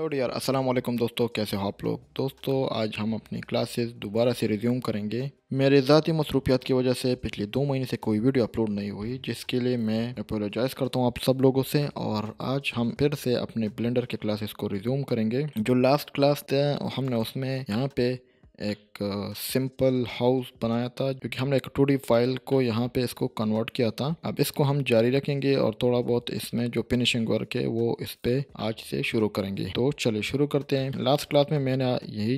Hello dear, अस्सलाम वालेकुम दोस्तों। कैसे हो आप लोग? दोस्तों आज हम अपनी क्लासेस दोबारा से रिज्यूम करेंगे। मेरे ज़ाती मसरूफियात की वजह से पिछले 2 महीने से कोई वीडियो अपलोड नहीं हुई, जिसके लिए मैं अपोलोजाइज़ करता हूँ आप सब लोगों से। और आज हम फिर से अपने ब्लेंडर के क्लासेस को रिज्यूम करेंगे। जो लास्ट क्लास था हमने उसमें यहाँ पे एक सिंपल हाउस बनाया था, जो कि हमने एक 2D फाइल को यहाँ पे इसको कन्वर्ट किया था। अब इसको हम जारी रखेंगे और थोड़ा बहुत इसमें जो फिनिशिंग वर्क है वो इस पे आज से शुरू करेंगे। तो चलिए शुरू करते हैं। लास्ट क्लास में मैंने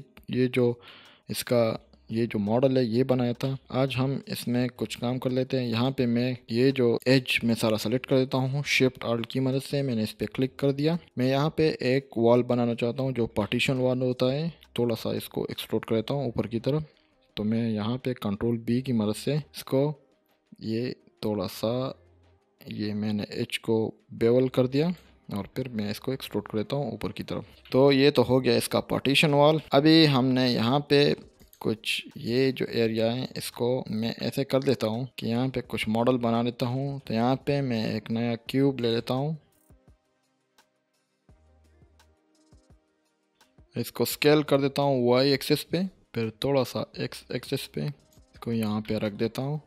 ये जो मॉडल है ये बनाया था। आज हम इसमें कुछ काम कर लेते हैं। यहाँ पे मैं ये जो एज में सारा सेलेक्ट कर देता हूँ। शिफ्ट आल्ट की मदद से मैंने इस पर क्लिक कर दिया। मैं यहाँ पे एक वॉल बनाना चाहता हूँ जो पार्टीशन वॉल होता है। थोड़ा सा इसको एक्सट्रूड कर देता हूँ ऊपर की तरफ। तो मैं यहाँ पे कंट्रोल बी की मदद से इसको ये थोड़ा सा ये मैंने एज को बेवल कर दिया और फिर मैं इसको एक्सट्रूड कर देता हूँ ऊपर की तरफ। तो ये तो हो गया इसका पार्टीशन वॉल। अभी हमने यहाँ पे कुछ ये जो एरिया है इसको मैं ऐसे कर देता हूँ कि यहाँ पे कुछ मॉडल बना लेता हूँ। तो यहाँ पे मैं एक नया क्यूब ले लेता हूँ, इसको स्केल कर देता हूँ वाई एक्सिस पे, फिर थोड़ा सा एक्स एक्सिस पे इसको यहाँ पे रख देता हूँ।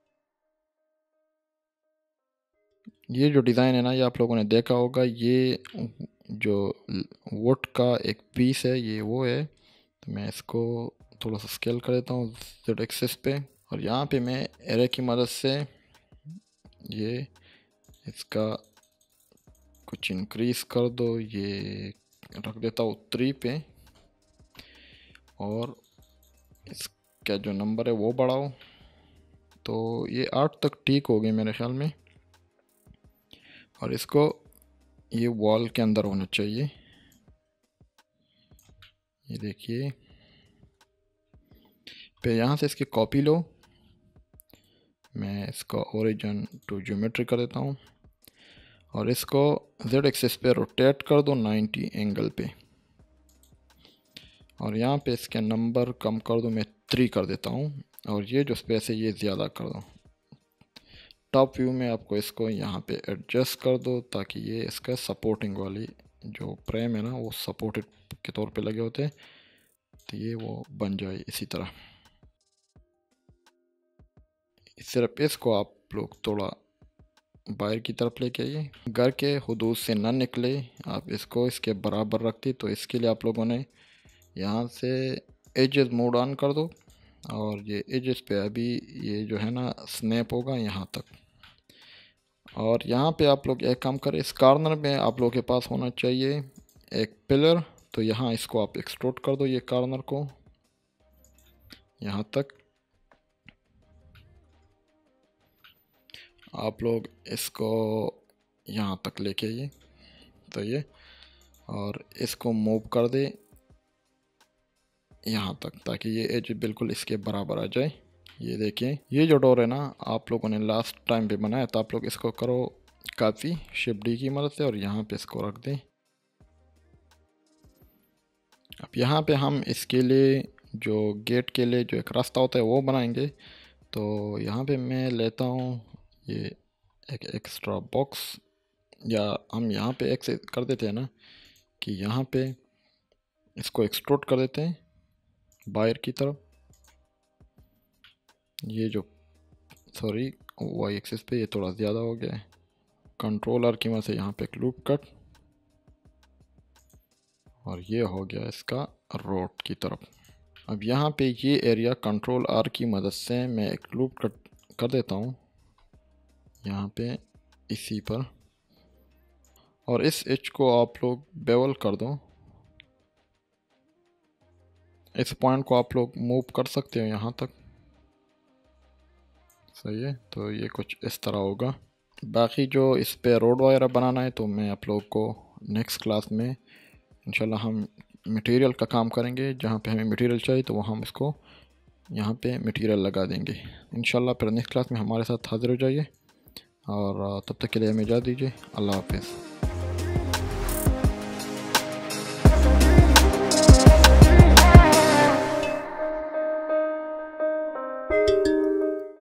ये जो डिज़ाइन है ना, ये आप लोगों ने देखा होगा। ये जो वुड का एक पीस है ये वो है। तो मैं इसको थोड़ा सा स्केल कर देता हूँ जेड एक्सिस पे, और यहाँ पे मैं एरे की मदद से ये इसका कुछ इंक्रीज कर दो, ये रख देता हूँ 3 पे, और इसका जो नंबर है वो बढ़ाओ। तो ये 8 तक ठीक हो गई मेरे ख्याल में, और इसको ये वॉल के अंदर होना चाहिए। ये देखिए, फिर यहाँ से इसकी कॉपी लो। मैं इसका ओरिजिन टू ज्योमेट्री कर देता हूँ और इसको जेड एक्सिस पे रोटेट कर दो 90 एंगल पे, और यहाँ पे इसके नंबर कम कर दो, मैं 3 कर देता हूँ, और ये जो स्पेस है ये ज़्यादा कर दो। टॉप व्यू में आपको इसको यहाँ पे एडजस्ट कर दो ताकि ये इसका सपोर्टिंग वाली जो फ्रेम है ना वो सपोर्टेड के तौर पे लगे होते हैं, तो ये वो बन जाए इसी तरह। सिर्फ इसको आप लोग थोड़ा बाहर की तरफ लेके आइए, घर के हुदूद से ना निकले। आप इसको इसके बराबर रखती, तो इसके लिए आप लोगों ने यहाँ से एजेस मोड ऑन कर दो, और ये एजेस पे अभी ये जो है ना स्नैप होगा यहाँ तक। और यहाँ पे आप लोग एक काम करें, इस कॉर्नर में आप लोगों के पास होना चाहिए एक पिलर। तो यहाँ इसको आप एक्सट्रूड कर दो, ये कॉर्नर को यहाँ तक। आप लोग इसको यहाँ तक लेके आइए, तो ये, और इसको मूव कर दे यहाँ तक ताकि ये एज बिल्कुल इसके बराबर आ जाए। ये देखिए, ये जो डोर है ना आप लोगों ने लास्ट टाइम पे बनाया, तो आप लोग इसको करो काफ़ी शिफ्ट डी की मदद से और यहाँ पे इसको रख दें। अब यहाँ पे हम इसके लिए जो गेट के लिए जो एक रास्ता होता है वो बनाएंगे। तो यहाँ पे मैं लेता हूँ ये एक एक्स्ट्रा बॉक्स, या हम यहाँ पे एक से कर देते हैं ना कि यहाँ पे इसको एक्सट्रूड कर देते हैं बाहर की तरफ। ये जो सॉरी वाई एक्सिस पे ये थोड़ा ज़्यादा हो गया है। कंट्रोलर की मदद से यहाँ पे एक लूप कट, और ये हो गया इसका रोड की तरफ। अब यहाँ पे ये एरिया कंट्रोल आर की मदद से मैं एक लूप कट कर देता हूँ यहाँ पे इसी पर, और इस एच को आप लोग बेवल कर दो। इस पॉइंट को आप लोग मूव कर सकते हो यहाँ तक, सही है। तो ये कुछ इस तरह होगा। बाकी जो इस पे रोड वगैरह बनाना है तो मैं आप लोग को नेक्स्ट क्लास में इंशाल्लाह हम मटेरियल का काम करेंगे। जहाँ पे हमें मटेरियल चाहिए तो वहाँ हम इसको यहाँ पे मटेरियल लगा देंगे इंशाल्लाह। फिर नेक्स्ट क्लास में हमारे साथ हाज़िर हो जाइए, और तब तक के लिए हमें इजाज़त दीजिए। अल्लाह हाफ़िज़।